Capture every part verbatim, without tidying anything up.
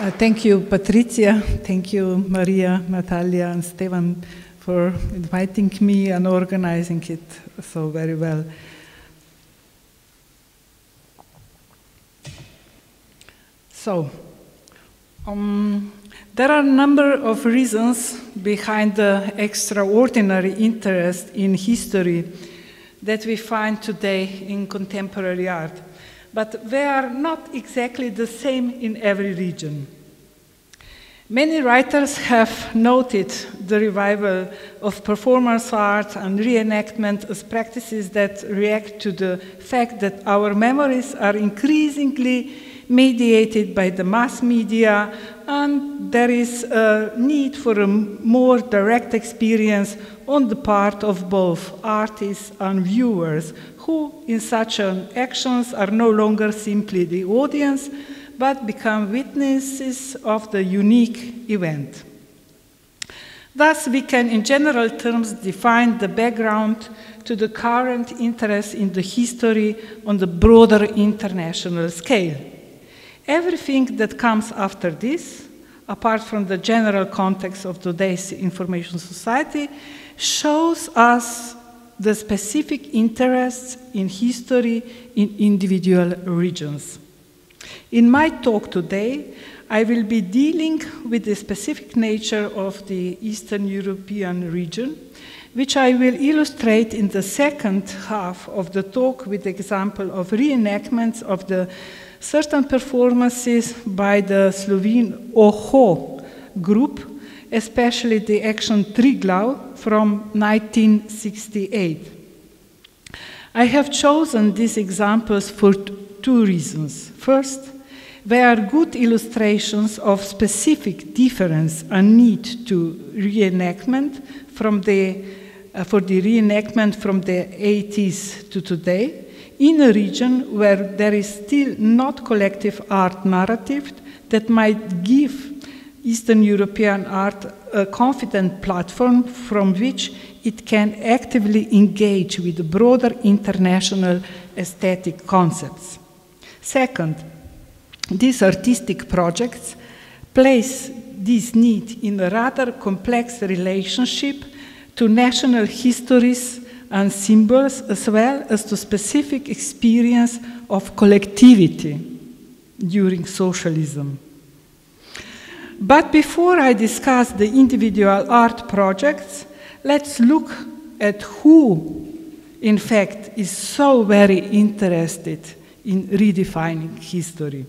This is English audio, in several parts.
Uh, thank you, Patricia. Thank you, Maria, Natalia, and Stevan for inviting me and organizing it so very well. So, um, there are a number of reasons behind the extraordinary interest in history that we find today in contemporary art, but they are not exactly the same in every region. Many writers have noted the revival of performance art and reenactment as practices that react to the fact that our memories are increasingly mediated by the mass media, and there is a need for a more direct experience on the part of both artists and viewers, who in such an actions are no longer simply the audience, but become witnesses of the unique event. Thus, we can in general terms define the background to the current interest in the history on the broader international scale. Everything that comes after this, apart from the general context of today's information society, shows us the specific interests in history in individual regions. In my talk today, I will be dealing with the specific nature of the Eastern European region, which I will illustrate in the second half of the talk with the example of reenactments of the certain performances by the Slovene Oho group, especially the action Triglav from nineteen sixty-eight. I have chosen these examples for two reasons. First, they are good illustrations of specific difference and need to reenactment from the, uh, for the reenactment from the eighties to today, in a region where there is still not collective art narrative that might give Eastern European art a confident platform from which it can actively engage with broader international aesthetic concepts. Second, these artistic projects place this need in a rather complex relationship to national histories and symbols, as well as to specific experience of collectivity during socialism. But before I discuss the individual art projects, let's look at who, in fact, is so very interested in redefining history.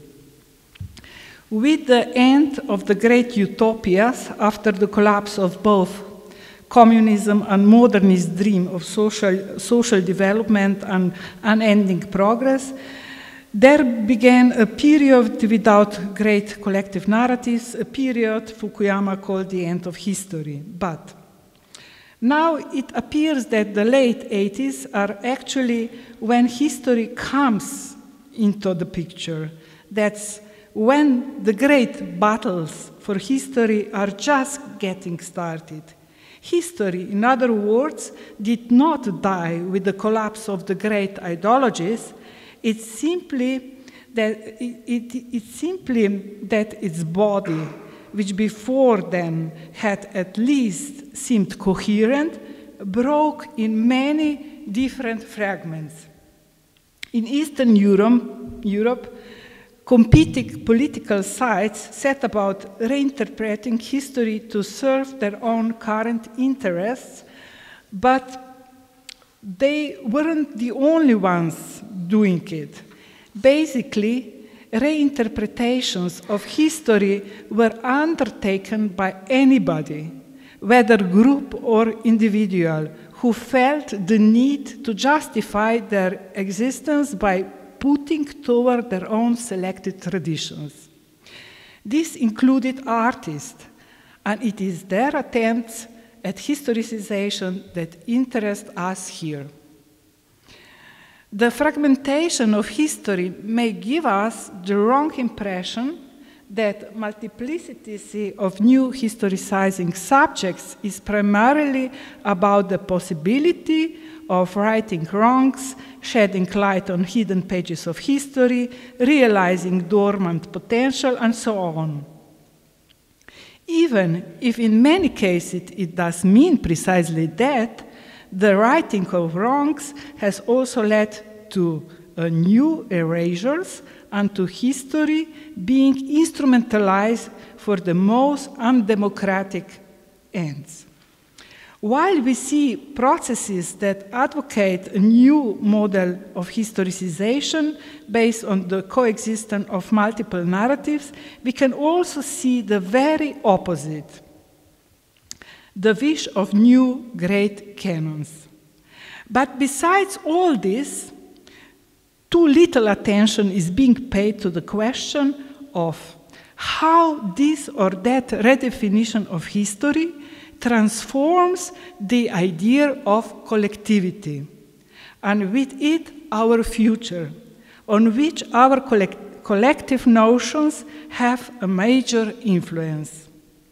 With the end of the great utopias after the collapse of both communism and modernist dream of social, social development and unending progress, there began a period without great collective narratives, a period Fukuyama called the end of history. But now it appears that the late eighties are actually when history comes into the picture. That's when the great battles for history are just getting started. History, in other words, did not die with the collapse of the great ideologies. It's simply that, it, it, it's simply that its body, which before then had at least seemed coherent, broke in many different fragments. In Eastern Europe, Europe competing political sides set about reinterpreting history to serve their own current interests, but they weren't the only ones doing it. Basically, reinterpretations of history were undertaken by anybody, whether group or individual, who felt the need to justify their existence by putting toward their own selected traditions. This included artists, and it is their attempts at historicization that interest us here. The fragmentation of history may give us the wrong impression that multiplicity of new historicizing subjects is primarily about the possibility of righting wrongs, shedding light on hidden pages of history, realizing dormant potential, and so on. Even if in many cases it, it does mean precisely that, the righting of wrongs has also led to uh, new erasures and to history being instrumentalized for the most undemocratic ends. While we see processes that advocate a new model of historicization based on the coexistence of multiple narratives, we can also see the very opposite, the wish of new great canons. But besides all this, too little attention is being paid to the question of how this or that redefinition of history transforms the idea of collectivity, and with it our future, on which our collect collective notions have a major influence.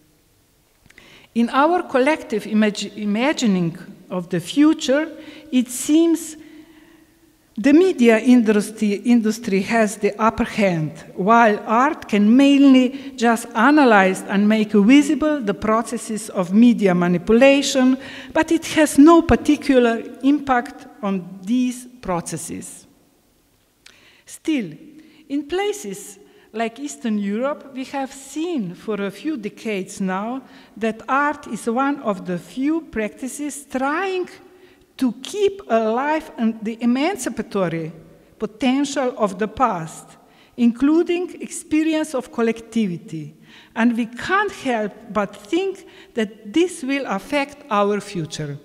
In our collective imag imagining of the future, it seems the media industry, industry has the upper hand, while art can mainly just analyze and make visible the processes of media manipulation, but it has no particular impact on these processes. Still, in places like Eastern Europe, we have seen for a few decades now that art is one of the few practices trying to keep alive the emancipatory potential of the past, including experience of collectivity. And we can't help but think that this will affect our future.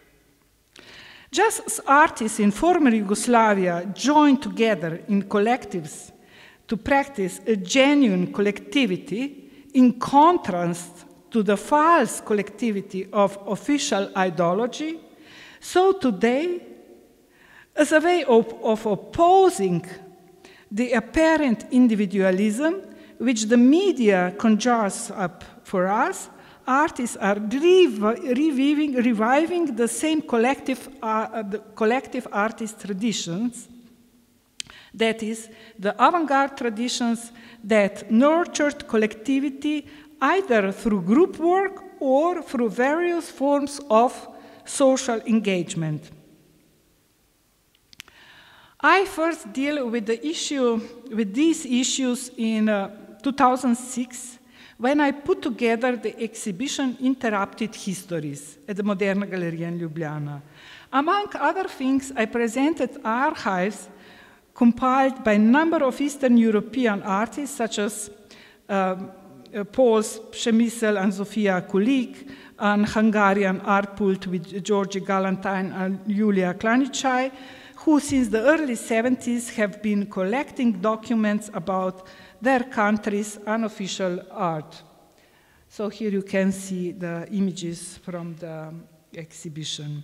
Just as artists in former Yugoslavia joined together in collectives to practice a genuine collectivity in contrast to the false collectivity of official ideology, so today, as a way of, of opposing the apparent individualism which the media conjures up for us, artists are reviving, reviving the same collective, uh, the collective artist traditions, that is, the avant-garde traditions that nurtured collectivity either through group work or through various forms of social engagement. I first deal with the issue, with these issues in uh, two thousand six, when I put together the exhibition Interrupted Histories at the Moderna Galleria in Ljubljana. Among other things, I presented archives compiled by a number of Eastern European artists, such as uh, uh, Poles Przemysl and Zofia Kulik, an Hungarian art pult with Georgi Galantine and Julia Klanicai, who since the early seventies have been collecting documents about their country's unofficial art. So here you can see the images from the exhibition.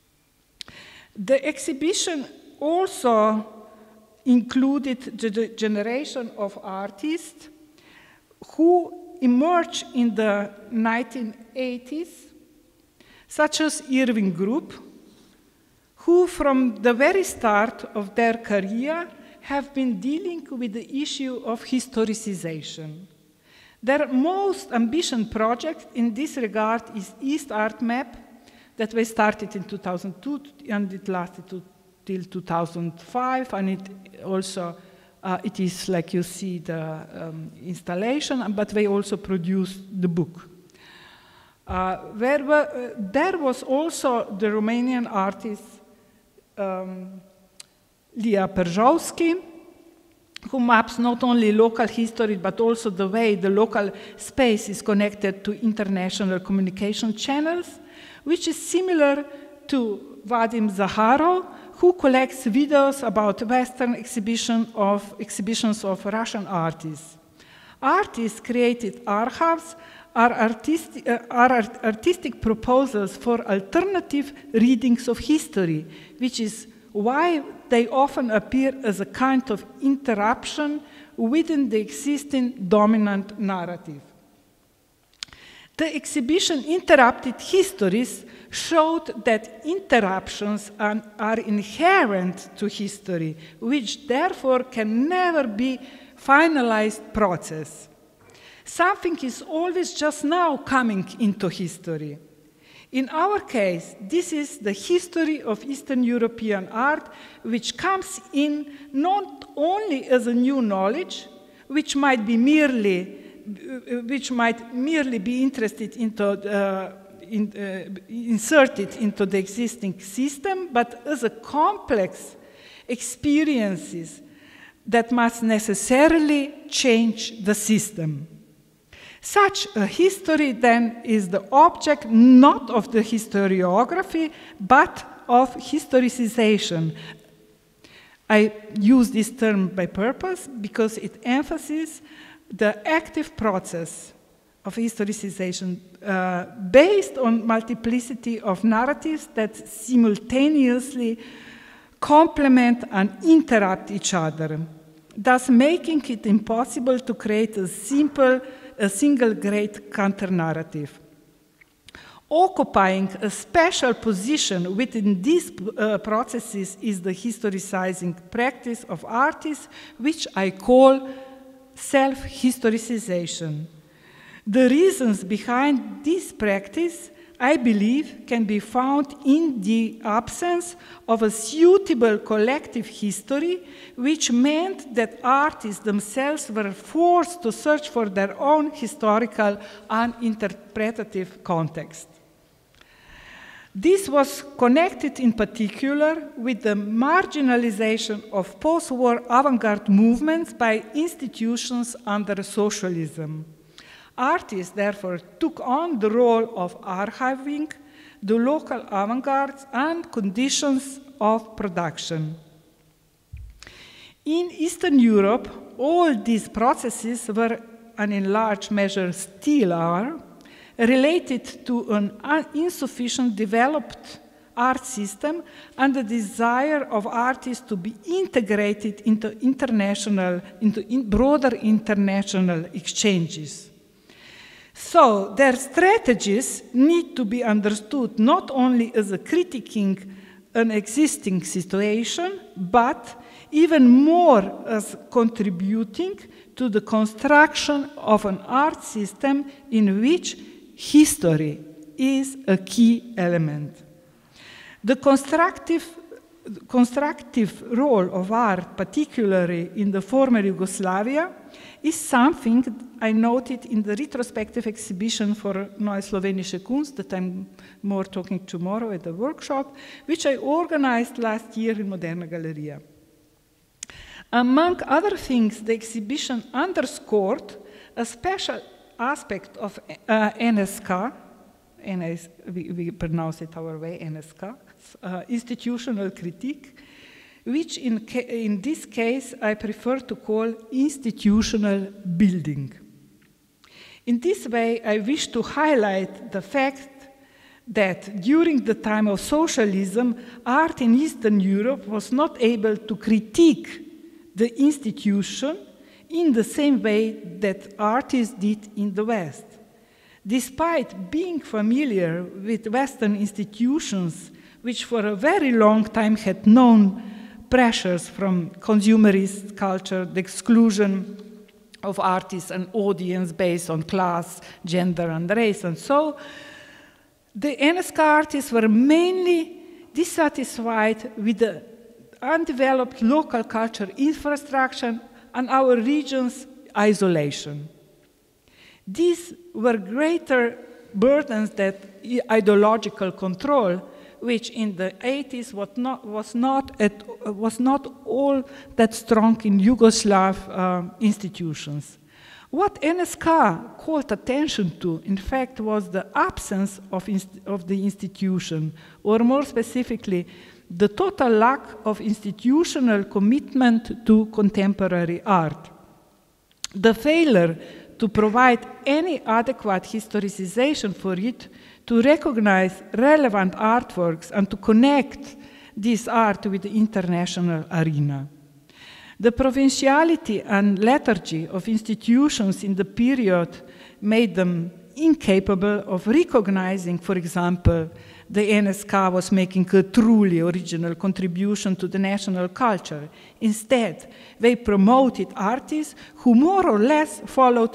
The exhibition also included the generation of artists who emerged in the nineteen eighties, such as Irving Group, who from the very start of their career have been dealing with the issue of historicization. Their most ambitious project in this regard is East Art Map, that was started in two thousand two and it lasted to, till two thousand five, and it also Uh, it is, like you see, the um, installation, but they also produced the book. Uh, where were, uh, there was also the Romanian artist um, Lia Perzhowski, who maps not only local history, but also the way the local space is connected to international communication channels, which is similar to Vadim Zaharov, who collects videos about Western exhibition of, exhibitions of Russian artists. Artists created archives are, artistic, uh, are art artistic proposals for alternative readings of history, which is why they often appear as a kind of interruption within the existing dominant narrative. The exhibition Interrupted Histories showed that interruptions are, are inherent to history, which therefore can never be finalized process. Something is always just now coming into history. In our case, this is the history of Eastern European art, which comes in not only as a new knowledge, which might be merely, which might merely be interested into, uh, in, uh, inserted into the existing system, but as a complex experiences that must necessarily change the system. Such a history, then, is the object not of the historiography, but of historicization. I use this term by purpose because it emphasizes the active process of historicization uh, based on multiplicity of narratives that simultaneously complement and interrupt each other, thus making it impossible to create a simple a single great counter-narrative. Occupying a special position within these uh, processes is the historicizing practice of artists, which I call self-historicization. The reasons behind this practice, I believe, can be found in the absence of a suitable collective history, which meant that artists themselves were forced to search for their own historical and interpretative context. This was connected in particular with the marginalization of post-war avant-garde movements by institutions under socialism. Artists, therefore, took on the role of archiving the local avant-gardes and conditions of production. In Eastern Europe, all these processes were, and in large measure still are, related to an insufficient developed art system and the desire of artists to be integrated into international, into in broader international exchanges. So their strategies need to be understood not only as a critiquing an existing situation, but even more as contributing to the construction of an art system in which history is a key element. The constructive, constructive role of art, particularly in the former Yugoslavia, is something I noted in the retrospective exhibition for Neue Slowenische Kunst that I'm more talking tomorrow at the workshop, which I organized last year in Moderna Galleria. Among other things, the exhibition underscored a special aspect of uh, N S K, N S, we, we pronounce it our way, N S K, uh, institutional critique, which in, in this case I prefer to call institutional building. In this way, I wish to highlight the fact that during the time of socialism, art in Eastern Europe was not able to critique the institution in the same way that artists did in the West. Despite being familiar with Western institutions, which for a very long time had known pressures from consumerist culture, the exclusion of artists and audience based on class, gender, and race, and so, the N S K artists were mainly dissatisfied with the undeveloped local culture infrastructure and our region's isolation. These were greater burdens than ideological control, which in the eighties was not, was not, at, was not all that strong in Yugoslav uh, institutions. What N S K called attention to, in fact, was the absence of, of the institution, or more specifically, the total lack of institutional commitment to contemporary art. The failure to provide any adequate historicization for it, to recognize relevant artworks and to connect this art with the international arena. The provinciality and lethargy of institutions in the period made them incapable of recognizing, for example, the N S K was making a truly original contribution to the national culture. Instead, they promoted artists who more or less followed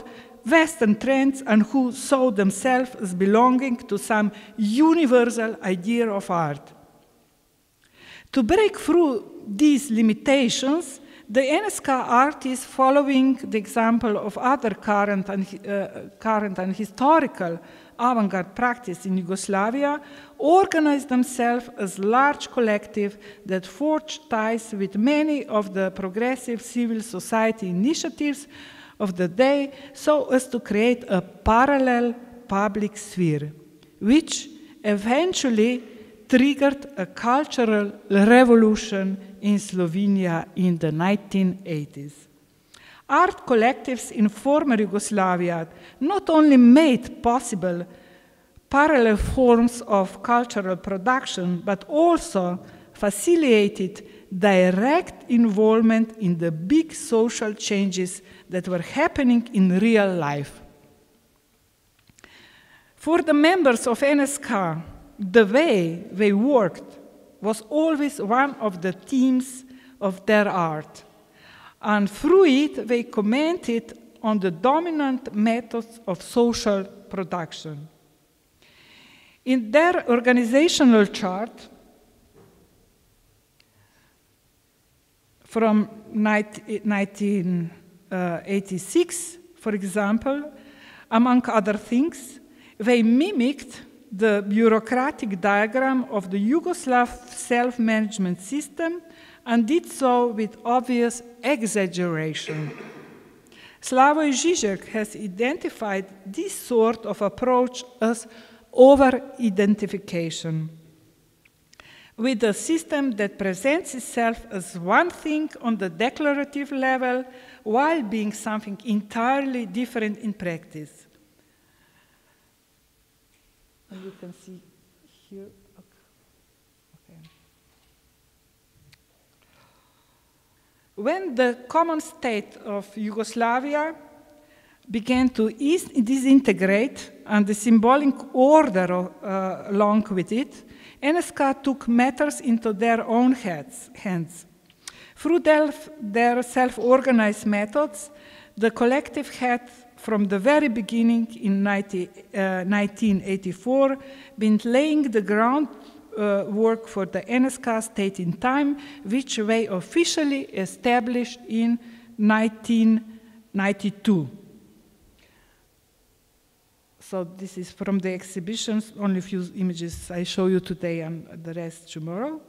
Western trends and who saw themselves as belonging to some universal idea of art. To break through these limitations, the N S K artists, following the example of other current and, uh, current and historical avant-garde practice in Yugoslavia, organized themselves as large collective that forged ties with many of the progressive civil society initiatives of the day so as to create a parallel public sphere, which eventually triggered a cultural revolution in Slovenia in the nineteen eighties. Art collectives in former Yugoslavia not only made possible parallel forms of cultural production, but also facilitated direct involvement in the big social changes that were happening in real life. For the members of N S K, the way they worked was always one of the themes of their art. And through it, they commented on the dominant methods of social production. In their organizational chart from nineteen eighty-six, for example, among other things, they mimicked the bureaucratic diagram of the Yugoslav self-management system and did so with obvious exaggeration. Slavoj Žižek has identified this sort of approach as over-identification, with a system that presents itself as one thing on the declarative level while being something entirely different in practice. And you can see here. Okay. When the common state of Yugoslavia began to disintegrate and the symbolic order uh, along with it, N S K took matters into their own heads, hands. Through their, their self-organized methods, the collective had, from the very beginning in nineteen eighty-four, been laying the groundwork uh, for the N S K state in time, which they officially established in nineteen ninety-two. So this is from the exhibitions, only a few images I show you today and the rest tomorrow.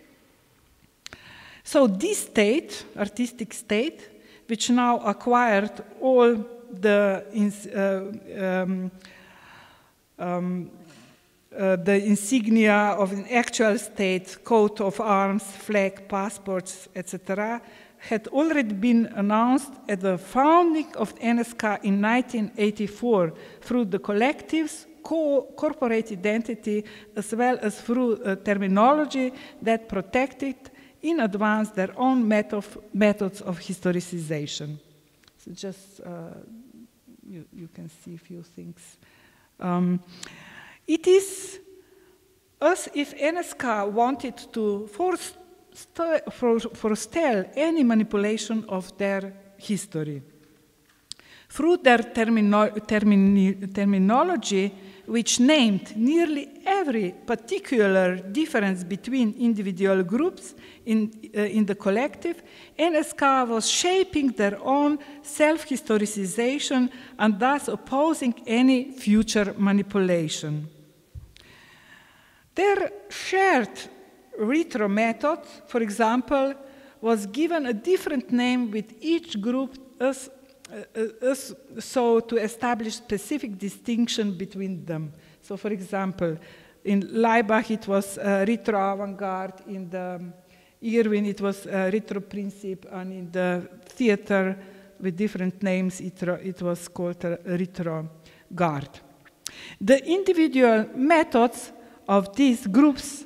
So this state, artistic state, which now acquired all the, uh, um, um, uh, the insignia of an actual state, coat of arms, flag, passports, et cetera, had already been announced at the founding of N S K in nineteen eighty-four through the collectives, co corporate identity, as well as through a terminology that protected in advance their own method, methods of historicization. So just, uh, you, you can see a few things. Um, it is as if N S K wanted to force For, forestall any manipulation of their history. Through their termino termini terminology, which named nearly every particular difference between individual groups in, uh, in the collective, N S K was shaping their own self-historicization and thus opposing any future manipulation. Their shared retro method, for example, was given a different name with each group as, uh, as so to establish specific distinction between them. So, for example, in Laibach it was uh, retro avant-garde, in the um, Irwin it was uh, retro principe, and in the theater with different names it, it was called uh, retro garde. The individual methods of these groups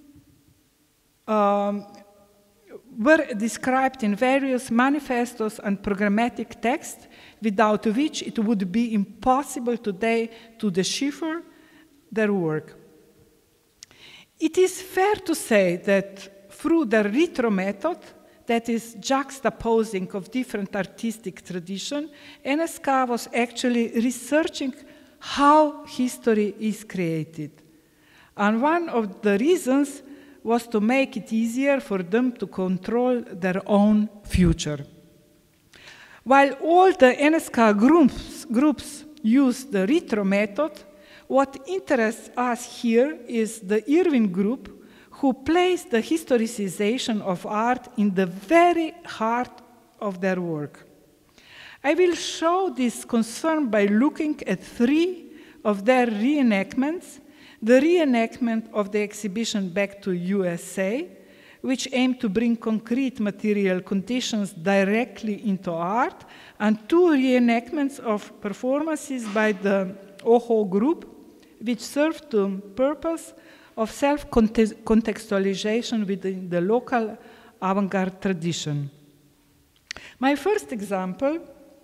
Um, were described in various manifestos and programmatic texts, without which it would be impossible today to decipher their work. It is fair to say that through the retro method, that is juxtaposing of different artistic traditions, N S K was actually researching how history is created. And one of the reasons was to make it easier for them to control their own future. While all the N S K groups, groups use the retro method, what interests us here is the Irving group, who placed the historicization of art in the very heart of their work. I will show this concern by looking at three of their reenactments: the reenactment of the exhibition Back to U S A, which aimed to bring concrete material conditions directly into art, and two reenactments of performances by the OHO group, which served the purpose of self-contextualization within the local avant-garde tradition. My first example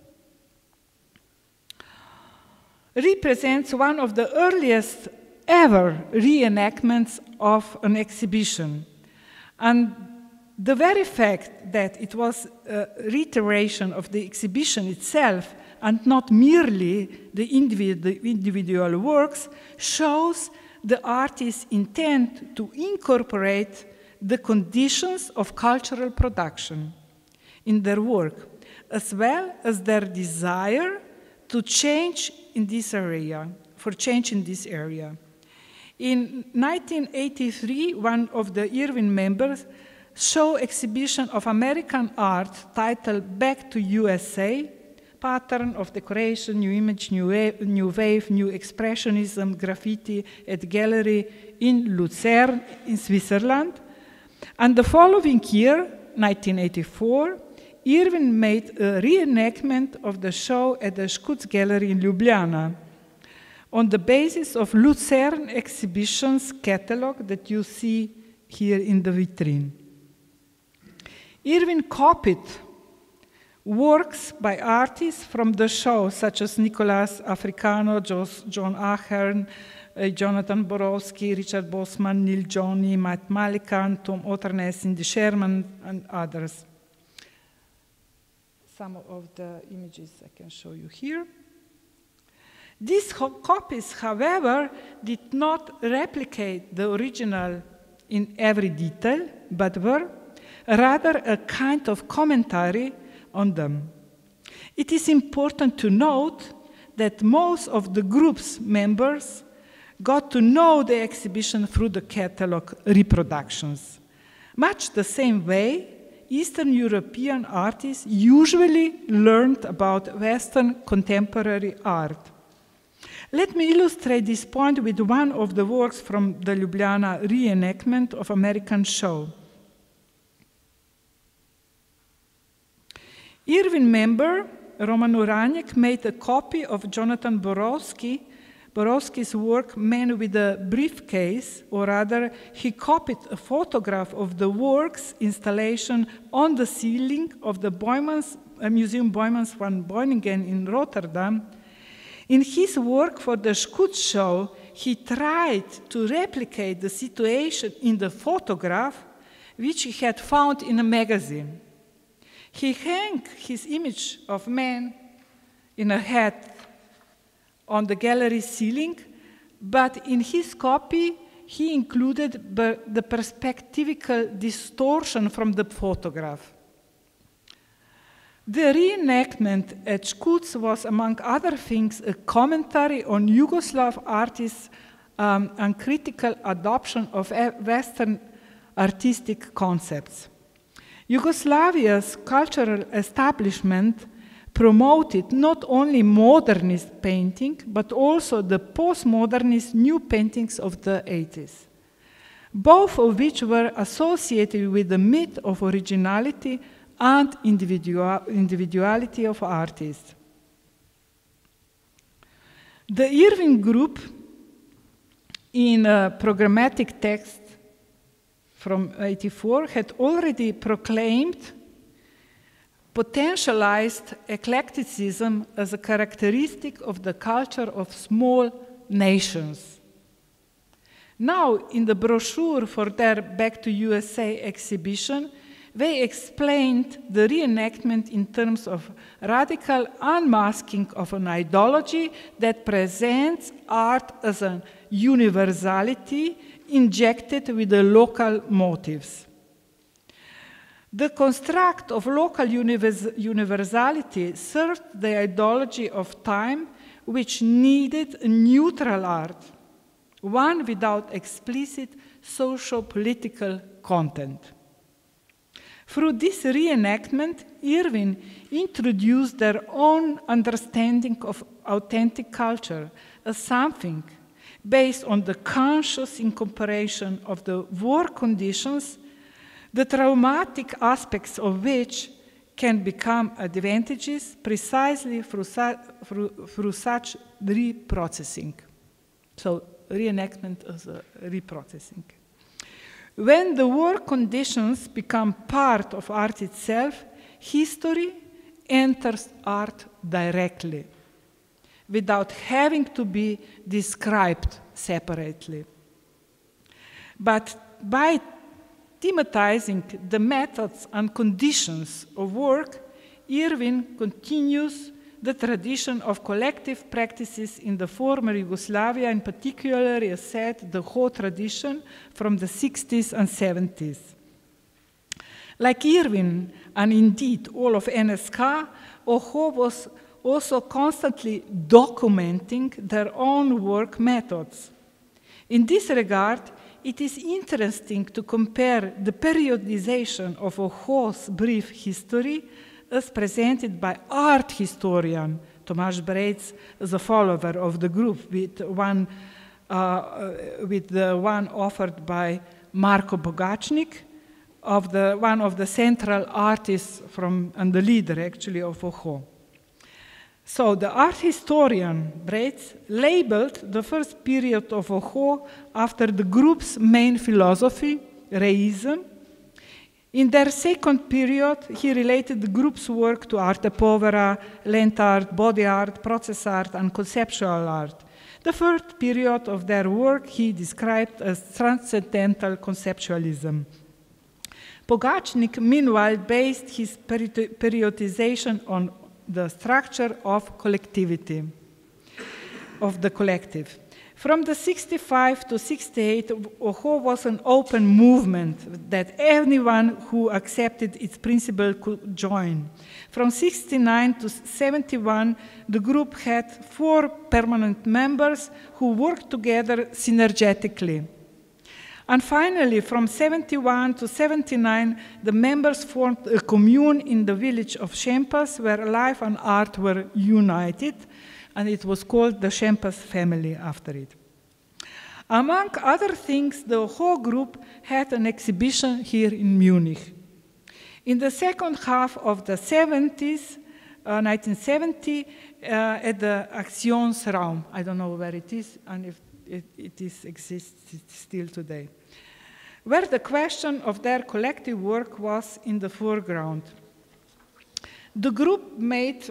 represents one of the earliest ever reenactments of an exhibition. And the very fact that it was a reiteration of the exhibition itself and not merely the individu individual works shows the artist's intent to incorporate the conditions of cultural production in their work, as well as their desire to change in this area, for change in this area. In nineteen eighty-three, one of the Irving members showed exhibition of American art titled Back to U S A, Pattern of Decoration, New Image, New Wave, New, Wave, New Expressionism, Graffiti at Gallery in Lucerne, in Switzerland. And the following year, nineteen eighty-four, Irving made a reenactment of the show at the Schutz Gallery in Ljubljana on the basis of Lucerne exhibition's catalog that you see here in the vitrine. Irving copied works by artists from the show, such as Nicolas Africano, John Ahern, uh, Jonathan Borowski, Richard Bosman, Neil Johnny, Matt Malikan, Tom Otternes, Cindy Sherman, and others. Some of the images I can show you here. These copies, however, did not replicate the original in every detail, but were rather a kind of commentary on them. It is important to note that most of the group's members got to know the exhibition through the catalog reproductions. Much the same way, Eastern European artists usually learned about Western contemporary art. Let me illustrate this point with one of the works from the Ljubljana reenactment of American show. Irving member Roman Uranjek made a copy of Jonathan Borowski, Borowski's work Man with a Briefcase, or rather, he copied a photograph of the work's installation on the ceiling of the Boymans, uh, Museum Boymans van Beuningen in Rotterdam. In his work for the Schutz show, he tried to replicate the situation in the photograph, which he had found in a magazine. He hung his image of man in a hat on the gallery ceiling, but in his copy, he included the perspectivical distortion from the photograph. The reenactment at Schutz was, among other things, a commentary on Yugoslav artists' um, and critical adoption of Western artistic concepts. Yugoslavia's cultural establishment promoted not only modernist painting, but also the postmodernist new paintings of the eighties, both of which were associated with the myth of originality and individual, individuality of artists. The Irving group, in a programmatic text from eighty-four, had already proclaimed potentialized eclecticism as a characteristic of the culture of small nations. Now, in the brochure for their Back to U S A exhibition, they explained the reenactment in terms of radical unmasking of an ideology that presents art as a universality injected with the local motives. The construct of local univers universality served the ideology of time, which needed a neutral art, one without explicit socio-political content. Through this reenactment, Irving introduced their own understanding of authentic culture as something based on the conscious incorporation of the war conditions, the traumatic aspects of which can become advantages precisely through, su through, through such reprocessing. So, reenactment as a reprocessing. When the war conditions become part of art itself, history enters art directly, without having to be described separately. But by thematizing the methods and conditions of work, Irving continues the tradition of collective practices in the former Yugoslavia, in particular, as said, the Haus tradition from the sixties and seventies. Like Irving, and indeed all of N S K, Haus was also constantly documenting their own work methods. In this regard, it is interesting to compare the periodization of a Haus brief history as presented by art historian Tomasz Brejc as a follower of the group with, one, uh, with the one offered by Marko Bogačnik, of the, one of the central artists from, and the leader actually of Haus. So the art historian Brejc labeled the first period of Haus after the group's main philosophy, reism. In their second period, he related the group's work to arte povera, land art, body art, process art, and conceptual art. The third period of their work he described as transcendental conceptualism. Bogačnik, meanwhile, based his periodization on the structure of collectivity, of the collective. From the sixty-five to sixty-eight, Haus was an open movement that anyone who accepted its principle could join. From sixty-nine to seventy-one, the group had four permanent members who worked together synergetically. And finally, from seventy-one to seventy-nine, the members formed a commune in the village of Šempas, where life and art were united, and it was called the Šempas family after it. Among other things, the Haus group had an exhibition here in Munich. In the second half of the seventies, uh, nineteen seventy, uh, at the Aktionsraum, I don't know where it is, and if it, it is, exists still today, where the question of their collective work was in the foreground. The group made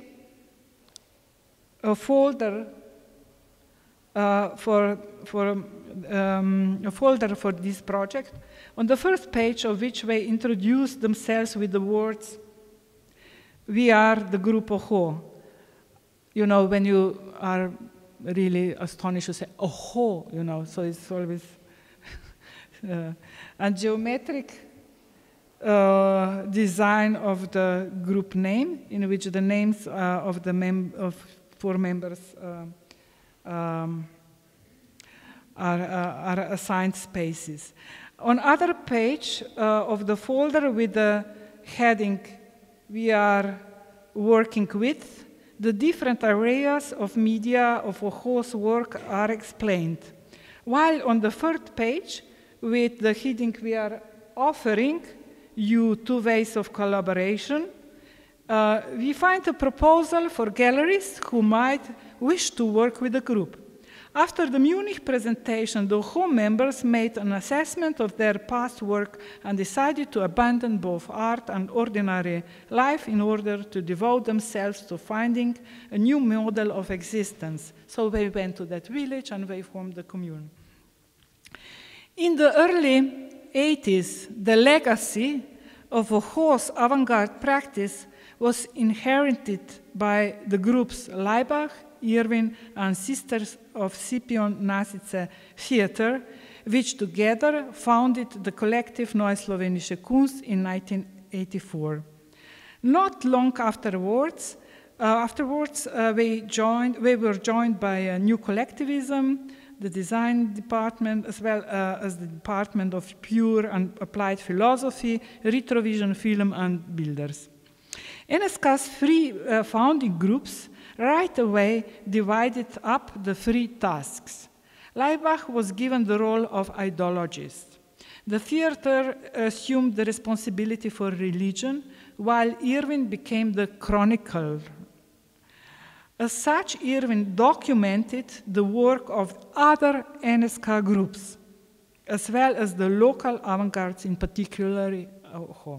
a folder uh, for, for um, a folder for this project, on the first page of which they introduced themselves with the words, "We are the group of Haus." You know, when you are really astonished, you say, "Oh, you know," so it's always uh, and geometric uh, design of the group name, in which the names uh, of the mem of four members uh, um, are, uh, are assigned spaces. On other page uh, of the folder with the heading, "We are working with," the different areas of media of a Haus work are explained. While on the third page, with the heading, "We are offering you two ways of collaboration," uh, we find a proposal for galleries who might wish to work with the group. After the Munich presentation, the Haus members made an assessment of their past work and decided to abandon both art and ordinary life in order to devote themselves to finding a new model of existence. So they went to that village and they formed the commune. In the early eighties, the legacy of a Haus avant-garde practice was inherited by the groups Leibach, Irving, and Sisters of Scipion Nasice Theater, which together founded the collective Neue Slowenische Kunst in nineteen eighty-four. Not long afterwards, uh, afterwards uh, we, joined, we were joined by a new collectivism, the design department, as well uh, as the department of pure and applied philosophy, retrovision, film, and builders. N S K's three uh, founding groups right away divided up the three tasks. Leibach was given the role of ideologist. The theater assumed the responsibility for religion, while Irving became the chronicler. As such, Irving documented the work of other N S K groups, as well as the local avant-gardes, in particular. Uh,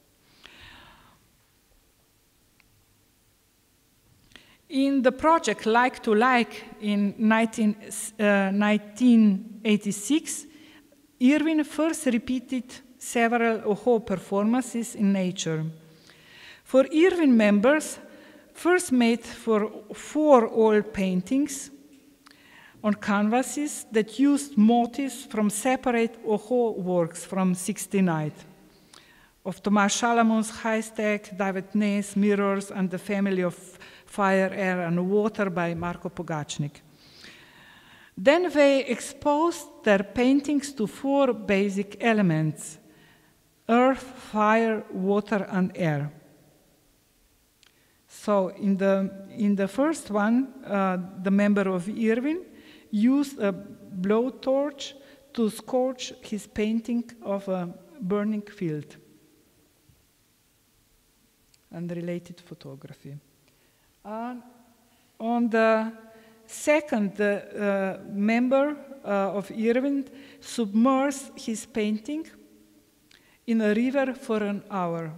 In the project Like to Like in nineteen eighty-six, Irving first repeated several Oho performances in nature. For Irving members, first made for four oil paintings on canvases that used motifs from separate Oho works from sixty-nine, of Tomáš Šalamun's Haystack, David Ness, Mirrors, and the Family of Fire, Air, and Water by Marko Pogačnik. Then they exposed their paintings to four basic elements: earth, fire, water, and air. So in the, in the first one, uh, the member of Irving used a blowtorch to scorch his painting of a burning field and related photography. Uh, on the second, the uh, member uh, of Irving submerged his painting in a river for an hour.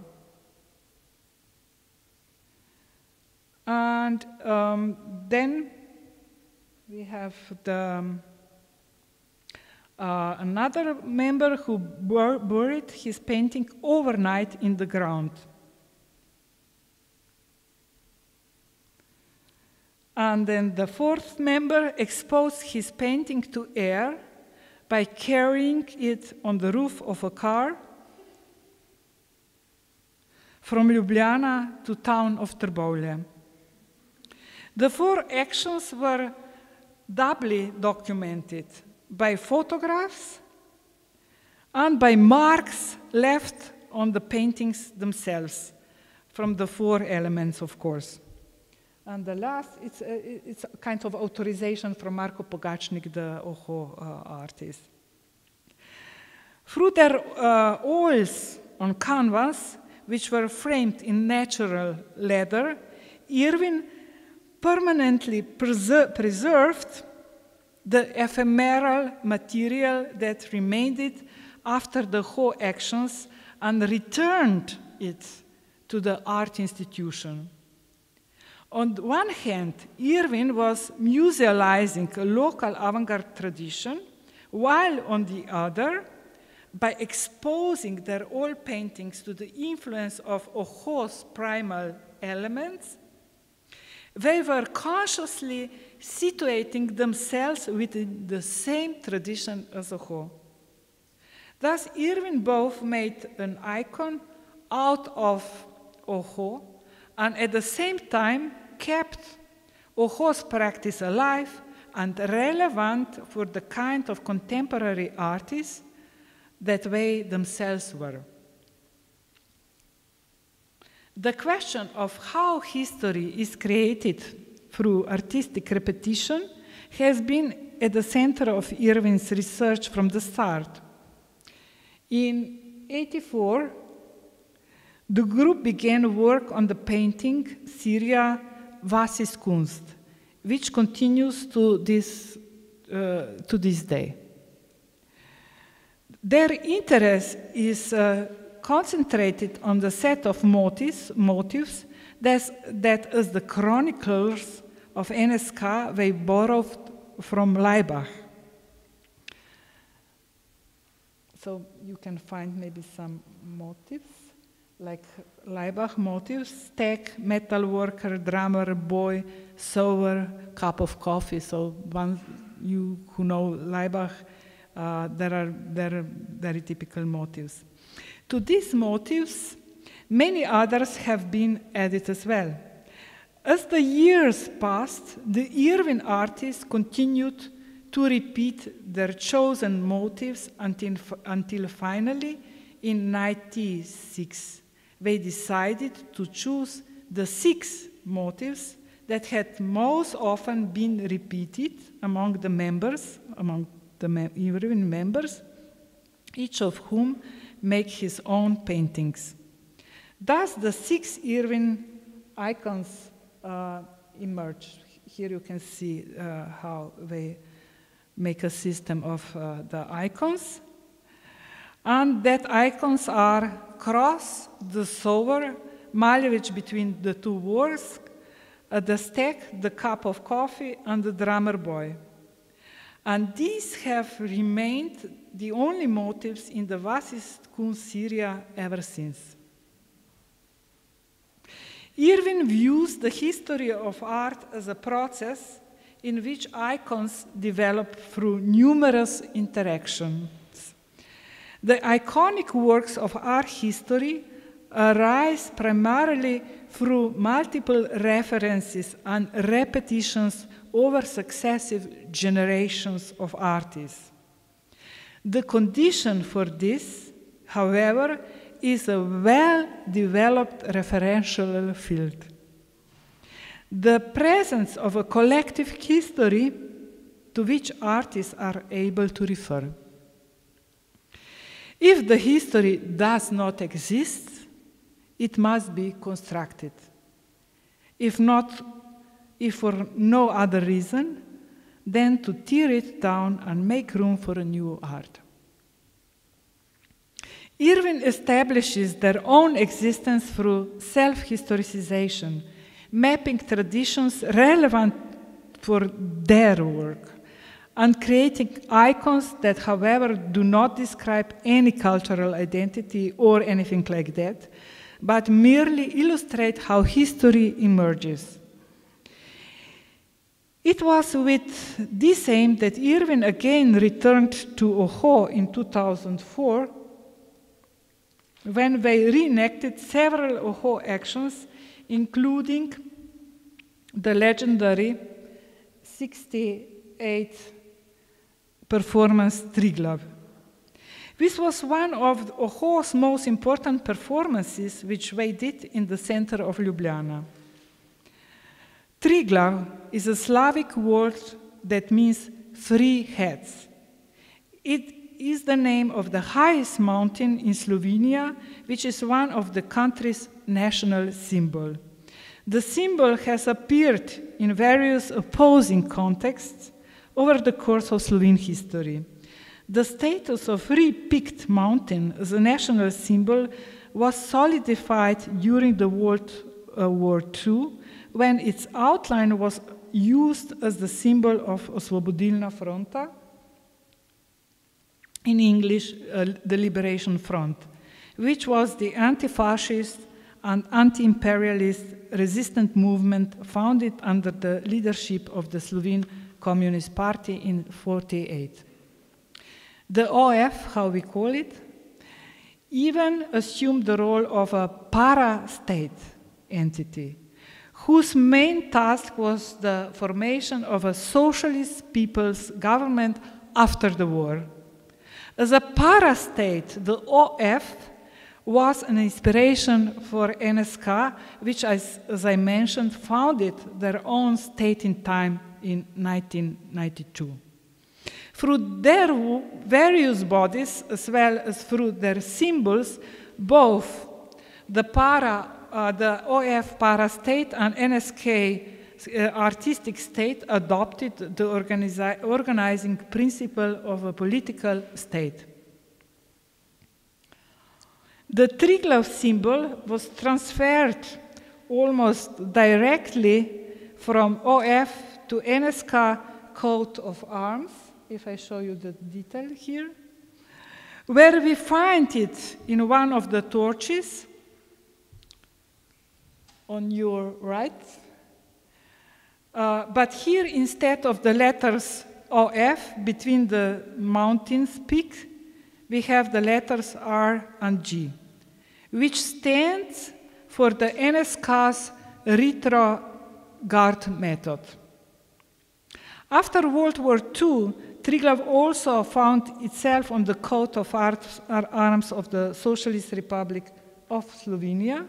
And um, then we have the, um, uh, another member who bur buried his painting overnight in the ground. And then the fourth member exposed his painting to air by carrying it on the roof of a car from Ljubljana to town of Trbovlje. The four actions were doubly documented by photographs and by marks left on the paintings themselves, from the four elements, of course. And the last, it's a, it's a kind of authorization from Marko Pogačnik, the Oho uh, artist. Through their uh, oils on canvas, which were framed in natural leather, Irving permanently preser preserved the ephemeral material that remained after the Ho actions and returned it to the art institution. On the one hand, Irving was musealizing a local avant-garde tradition, while on the other, by exposing their oil paintings to the influence of Oho's primal elements, they were consciously situating themselves within the same tradition as Oho. Thus, Irving both made an icon out of Oho and at the same time kept Oho's practice alive and relevant for the kind of contemporary artists that they themselves were. The question of how history is created through artistic repetition has been at the center of Irving's research from the start. In eighty-four, the group began work on the painting Syria Was ist Kunst, which continues to this, uh, to this day. Their interest is uh, concentrated on the set of motifs, motifs that, that as the chroniclers of N S K they borrowed from Leibach. So you can find maybe some motifs. like Laibach motifs, stack, metal worker, drummer, boy, sewer, cup of coffee. So one, you who know Laibach, uh, there are there are very typical motifs. To these motifs, many others have been added as well. As the years passed, the Irving artists continued to repeat their chosen motifs until, until finally, in ninety-six, they decided to choose the six motifs that had most often been repeated among the members, among the mem Irving members, each of whom make his own paintings. Thus, the six Irving icons uh, emerged. Here you can see uh, how they make a system of uh, the icons. And that icons are cross, the sower, Malevich between the two wars, uh, the stack, the cup of coffee, and the drummer boy. And these have remained the only motifs in the vastest Kunst Syria ever since. Irving views the history of art as a process in which icons develop through numerous interactions. The iconic works of art history arise primarily through multiple references and repetitions over successive generations of artists. The condition for this, however, is a well-developed referential field. The presence of a collective history to which artists are able to refer. If the history does not exist, it must be constructed. If not, if for no other reason, then to tear it down and make room for a new art. Irving establishes their own existence through self-historicization, mapping traditions relevant for their work, and creating icons that, however, do not describe any cultural identity or anything like that, but merely illustrate how history emerges. It was with this aim that Irving again returned to Ojo in two thousand four, when they reenacted several Ojo actions, including the legendary sixty-eight performance Triglav. This was one of Ojo's most important performances, which they did in the center of Ljubljana. Triglav is a Slavic word that means three heads. It is the name of the highest mountain in Slovenia, which is one of the country's national symbols. The symbol has appeared in various opposing contexts over the course of Slovene history. The status of three-peaked mountain as a national symbol was solidified during the World War Two, when its outline was used as the symbol of Osvobodilna Fronta, in English, uh, the Liberation Front, which was the anti-fascist and anti-imperialist resistant movement founded under the leadership of the Slovene Communist Party in forty-eight. The O F, how we call it, even assumed the role of a para-state entity, whose main task was the formation of a socialist people's government after the war. As a para-state, the O F was an inspiration for N S K, which, as, as I mentioned, founded their own state in time in nineteen ninety-two. Through their various bodies, as well as through their symbols, both the, para, uh, the O F para-state and N S K uh, artistic state adopted the organizi organizing principle of a political state. The Triglav symbol was transferred almost directly from O F to N S K coat of arms, if I show you the detail here, where we find it in one of the torches on your right. Uh, but here, instead of the letters O F between the mountain's peak, we have the letters R and G, which stands for the N S K's retrograde method. After World War Two, Triglav also found itself on the coat of arms of the Socialist Republic of Slovenia,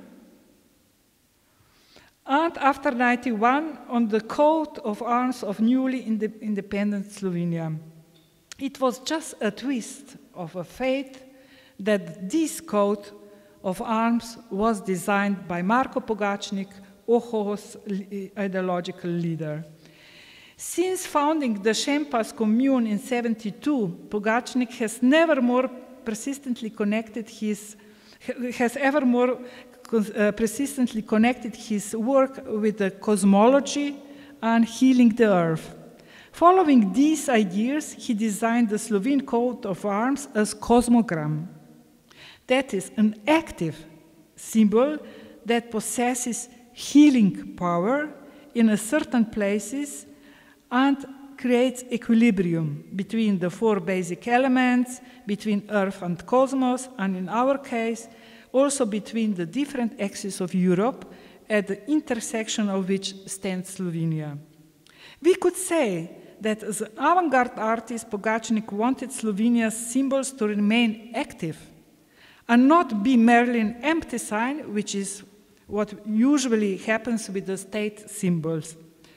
and after ninety-one, on the coat of arms of newly ind independent Slovenia. It was just a twist of a fate that this coat of arms was designed by Marko Pogačnik, O H O's ideological leader. Since founding the Šempas commune in seventy-two, Pogačnik has never more persistently connected his, has ever more uh, persistently connected his work with the cosmology and healing the earth. Following these ideas, he designed the Slovene coat of arms as cosmogram. That is an active symbol that possesses healing power in a certain places and creates equilibrium between the four basic elements, between Earth and cosmos, and in our case, also between the different axes of Europe, at the intersection of which stands Slovenia. We could say that as an avant-garde artist, Pogačnik wanted Slovenia's symbols to remain active and not be merely an empty sign, which is what usually happens with the state symbols.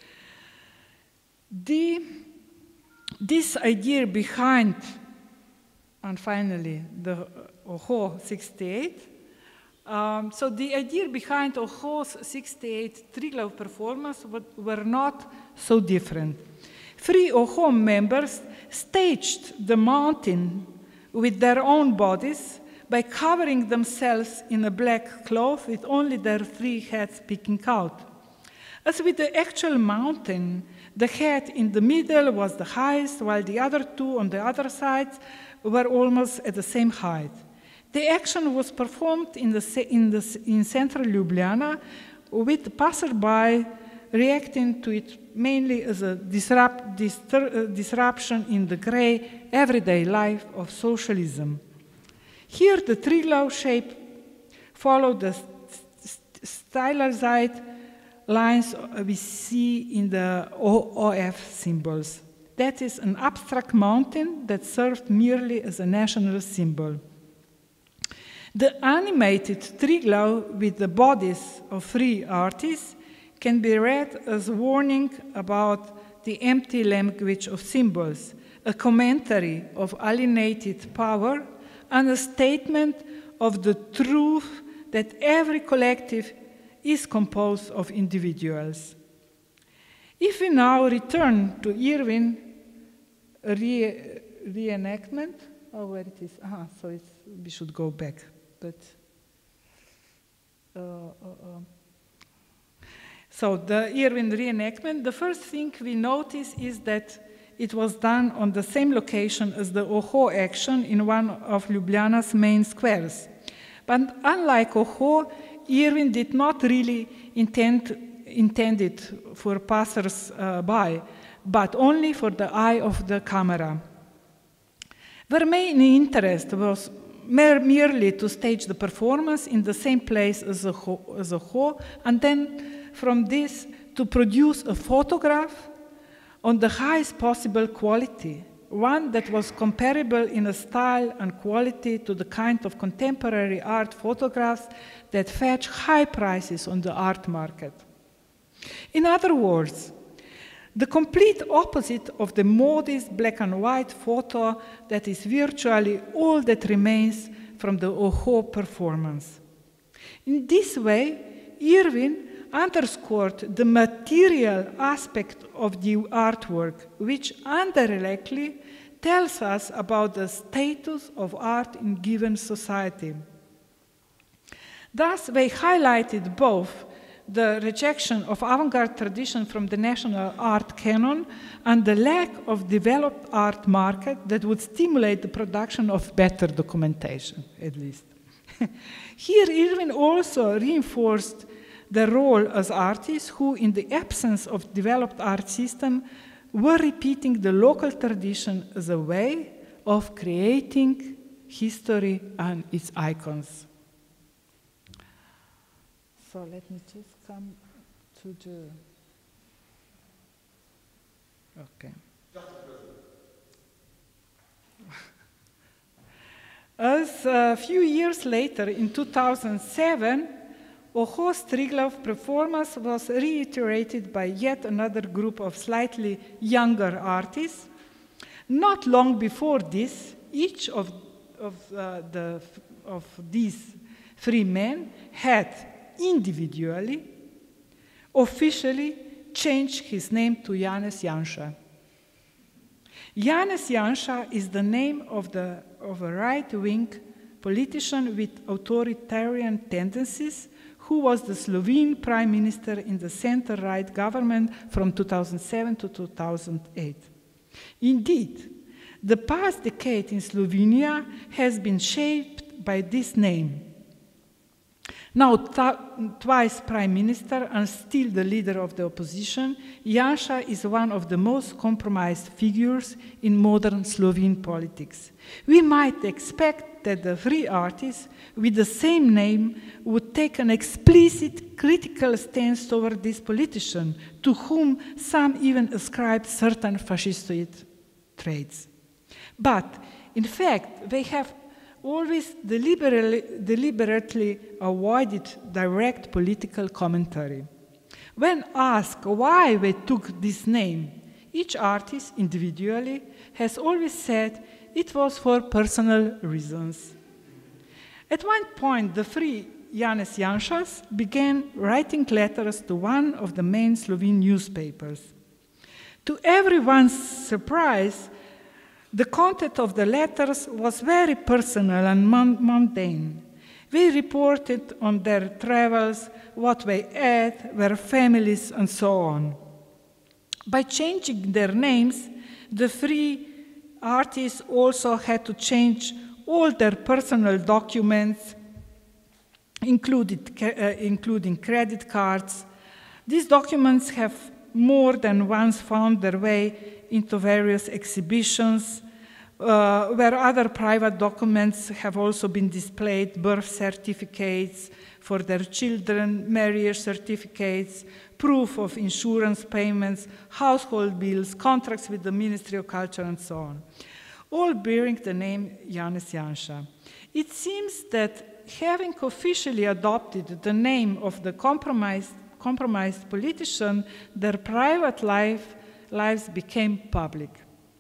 The, this idea behind, and finally, the O H O sixty-eight, um, so the idea behind O H O's sixty-eight Triglav performance were not so different. Three O H O members staged the mountain with their own bodies by covering themselves in a black cloth with only their three heads peeking out. As with the actual mountain, the head in the middle was the highest, while the other two on the other sides were almost at the same height. The action was performed in, the, in, the, in central Ljubljana, with the passerby reacting to it mainly as a disrupt, distur, uh, disruption in the grey, everyday life of socialism. Here, the Triglav shape followed the st stylized lines we see in the O F symbols. That is an abstract mountain that served merely as a national symbol. The animated Triglav with the bodies of three artists can be read as a warning about the empty language of symbols, a commentary of alienated power, and a statement of the truth that every collective is composed of individuals. If we now return to Irving re reenactment, oh, where it is? Ah, so it's, we should go back. But uh, uh, uh. So the Irving reenactment, the first thing we notice is that it was done on the same location as the O H O action in one of Ljubljana's main squares. But unlike O H O, Irving did not really intend, intend it for passers-by, but only for the eye of the camera. Their main interest was mere, merely to stage the performance in the same place as a, as a H O, and then from this to produce a photograph on the highest possible quality, one that was comparable in a style and quality to the kind of contemporary art photographs that fetch high prices on the art market. In other words, the complete opposite of the modest black and white photo that is virtually all that remains from the O H O performance. In this way, Irving underscored the material aspect of the artwork, which indirectly tells us about the status of art in given society. Thus, they highlighted both the rejection of avant-garde tradition from the national art canon and the lack of developed art market that would stimulate the production of better documentation, at least. Here, Irving also reinforced their role as artists who, in the absence of developed art system, were repeating the local tradition as a way of creating history and its icons. So let me just come to the... Okay. As a few years later, in two thousand seven, a Haus Triglav performance was reiterated by yet another group of slightly younger artists. Not long before this, each of, of, uh, the, of these three men had individually, officially changed his name to Janez Janša. Janez Janša is the name of, the, of a right-wing politician with authoritarian tendencies who was the Slovene prime minister in the center-right government from two thousand seven to two thousand eight. Indeed, the past decade in Slovenia has been shaped by this name. Now twice prime minister and still the leader of the opposition, Janša is one of the most compromised figures in modern Slovene politics. We might expect that the three artists with the same name would take an explicit critical stance toward this politician, to whom some even ascribe certain fascistoid traits. But, in fact, they have always deliberately, deliberately avoided direct political commentary. When asked why they took this name, each artist individually has always said it was for personal reasons. At one point, the three Janez Janšas began writing letters to one of the main Slovene newspapers. To everyone's surprise, the content of the letters was very personal and mundane. They reported on their travels, what they ate, their families, and so on. By changing their names, the three artists also had to change all their personal documents, included, uh, including credit cards. These documents have more than once found their way into various exhibitions, uh, where other private documents have also been displayed, birth certificates for their children, marriage certificates, proof of insurance payments, household bills, contracts with the Ministry of Culture, and so on, all bearing the name Janez Janša. It seems that having officially adopted the name of the compromised, compromised politician, their private life lives became public.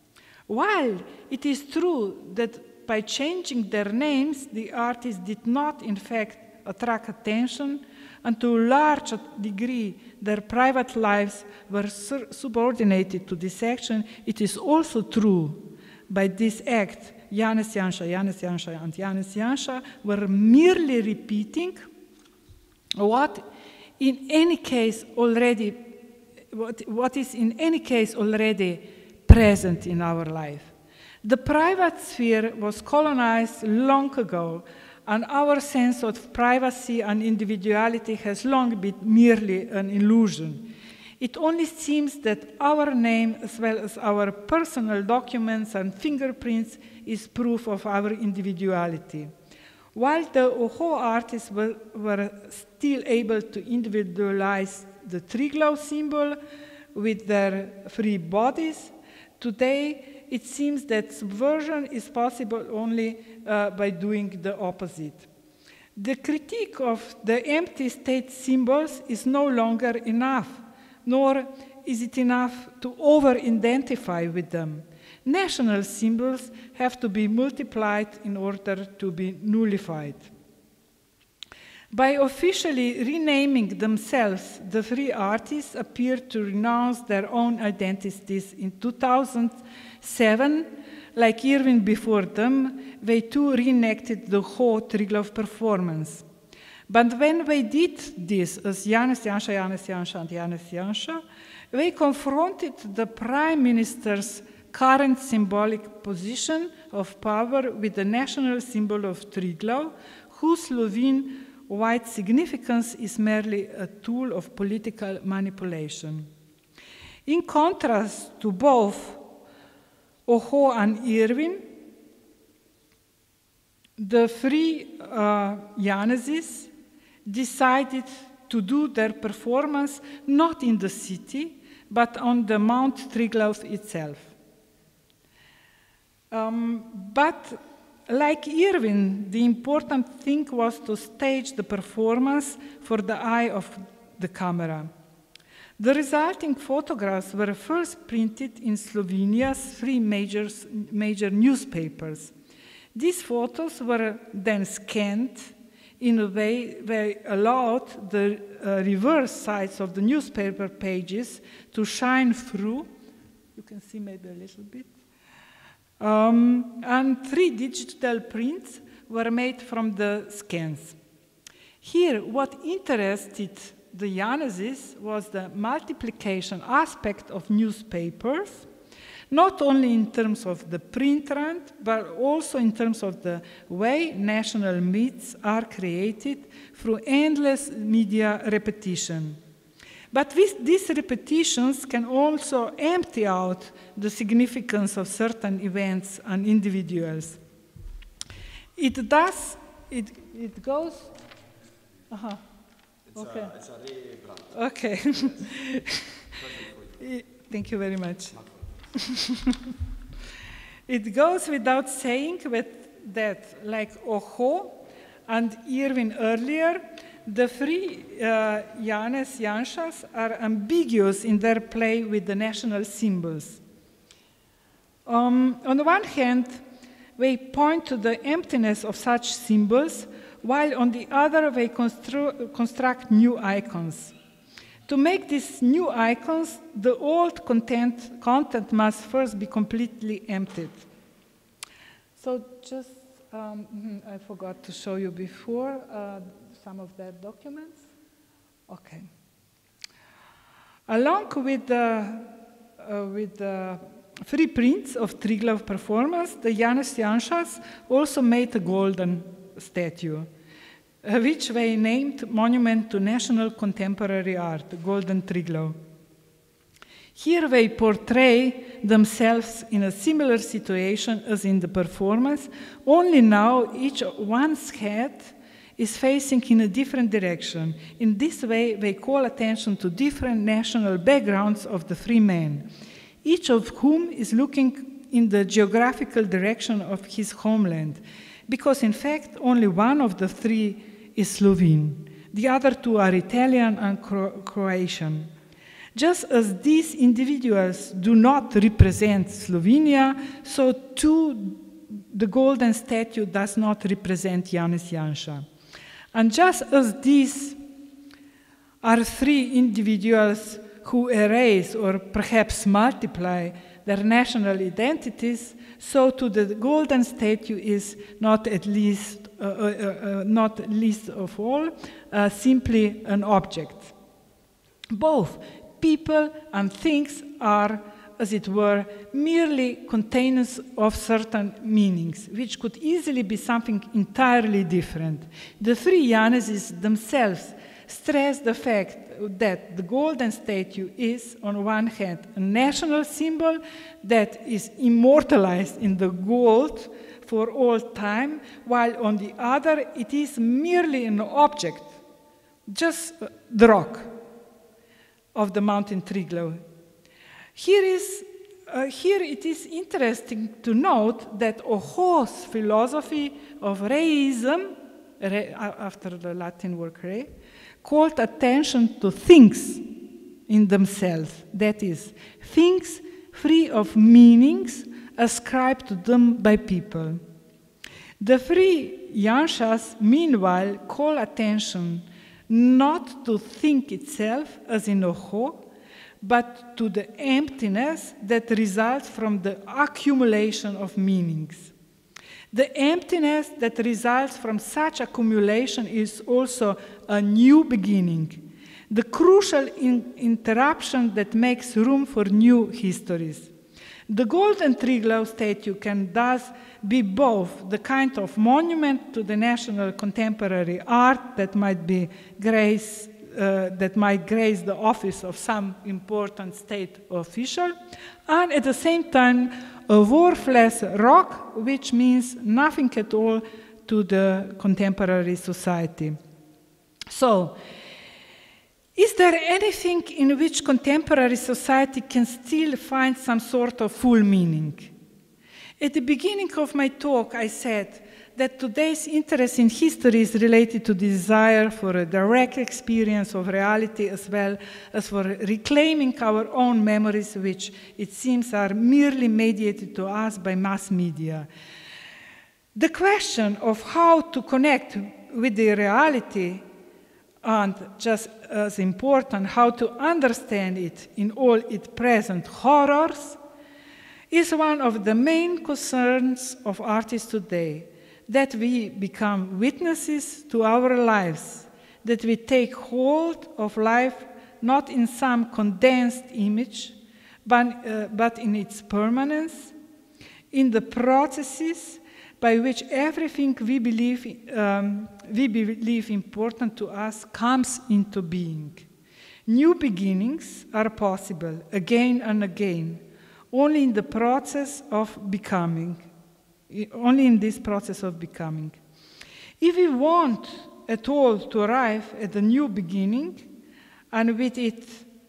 While it is true that by changing their names, the artists did not, in fact, attract attention, and to a large degree their private lives were subordinated to this action, it is also true by this act, Janez Janša, Janez Janša, and Janez Janša were merely repeating what in any case already What, what is in any case already present in our life. The private sphere was colonized long ago, and our sense of privacy and individuality has long been merely an illusion. It only seems that our name, as well as our personal documents and fingerprints, is proof of our individuality. While the Oho artists were, were still able to individualize the Triglav symbol with their three bodies, today it seems that subversion is possible only uh, by doing the opposite. The critique of the empty state symbols is no longer enough, nor is it enough to over-identify with them. National symbols have to be multiplied in order to be nullified. By officially renaming themselves, the three artists appeared to renounce their own identities. In two thousand seven, like Irving before them, they too reenacted the whole Triglav performance. But when they did this as Janez Janša, Janez Janša, and Janez Janša, they confronted the Prime Minister's current symbolic position of power with the national symbol of Triglav, whose Slovene white significance is merely a tool of political manipulation. In contrast to both Ojo and Irving, the three uh, Janeses decided to do their performance not in the city, but on the Mount Triglav itself. Um, but like Irving, the important thing was to stage the performance for the eye of the camera. The resulting photographs were first printed in Slovenia's three major, major newspapers. These photos were then scanned in a way that allowed the uh, reverse sides of the newspaper pages to shine through. You can see maybe a little bit. Um, and three digital prints were made from the scans. Here, what interested the Janeses was the multiplication aspect of newspapers, not only in terms of the print run, but also in terms of the way national myths are created through endless media repetition. But this, these repetitions can also empty out the significance of certain events and individuals. It does, it, it goes, uh-huh. It's okay. A, it's a really brand. Okay. Yes. Thank you very much. It goes without saying with that, like Ojo and Irving earlier, the three uh, Janez Janšas are ambiguous in their play with the national symbols. Um, on the one hand, they point to the emptiness of such symbols, while on the other they constru construct new icons. To make these new icons, the old content, content must first be completely emptied. So just, um, I forgot to show you before uh, some of their documents. Okay. Along with the, uh, with the three prints of Triglav performance, the Janez Janšas also made a golden statue, uh, which they named Monument to National Contemporary Art, Golden Triglav. Here they portray themselves in a similar situation as in the performance, only now each one's head is facing in a different direction. In this way, they call attention to different national backgrounds of the three men, each of whom is looking in the geographical direction of his homeland, because in fact, only one of the three is Slovene. The other two are Italian and Cro Croatian. Just as these individuals do not represent Slovenia, so too the golden statue does not represent Janez Janša. And just as these are three individuals who erase or perhaps multiply their national identities, so too the golden statue is not at least, uh, uh, uh, not least of all, uh, simply an object. Both people and things are, as it were, merely containers of certain meanings, which could easily be something entirely different. The three Janeses themselves stress the fact that the golden statue is, on one hand, a national symbol that is immortalized in the gold for all time, while on the other it is merely an object, just the rock of the mountain Triglav. Here, is, uh, here it is interesting to note that Ojo's philosophy of reism, re, after the Latin word re, called attention to things in themselves, that is, things free of meanings ascribed to them by people. The three Janšas, meanwhile, call attention not to think itself, as in Ojo, but to the emptiness that results from the accumulation of meanings. The emptiness that results from such accumulation is also a new beginning, the crucial in interruption that makes room for new histories. The golden Triglav statue can thus be both the kind of monument to the national contemporary art that might be grace, uh, that might grace the office of some important state official, and at the same time a worthless rock, which means nothing at all to the contemporary society. So, is there anything in which contemporary society can still find some sort of full meaning? At the beginning of my talk, I said that today's interest in history is related to the desire for a direct experience of reality as well as for reclaiming our own memories, which it seems are merely mediated to us by mass media. The question of how to connect with the reality, and just as important, how to understand it in all its present horrors, is one of the main concerns of artists today, that we become witnesses to our lives, that we take hold of life not in some condensed image, but, uh, but in its permanence, in the processes by which everything we believe, um, we believe important to us comes into being. New beginnings are possible again and again, only in the process of becoming, only in this process of becoming. If we want at all to arrive at a new beginning, and with it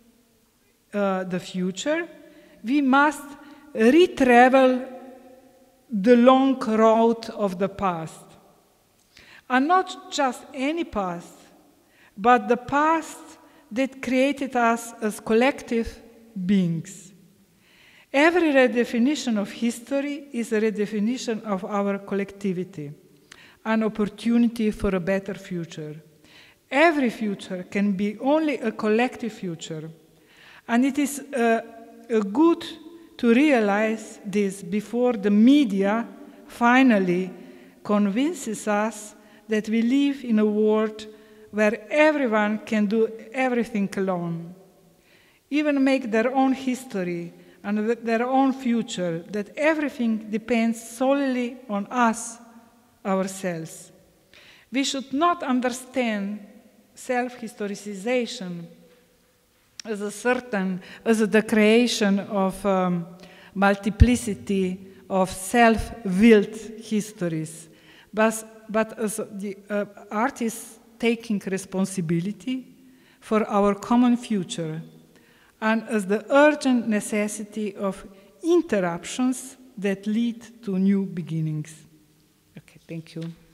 uh, the future, we must re-travel the long road of the past. And not just any past, but the past that created us as collective beings. Every redefinition of history is a redefinition of our collectivity, an opportunity for a better future. Every future can be only a collective future, and it is a, a good to realize this before the media finally convinces us that we live in a world where everyone can do everything alone, even make their own history and their own future, that everything depends solely on us, ourselves. We should not understand self-historicization as a certain, as a, the creation of um, multiplicity of self-willed histories, but, but as the uh, artists taking responsibility for our common future, and as the urgent necessity of interruptions that lead to new beginnings. Okay, thank you.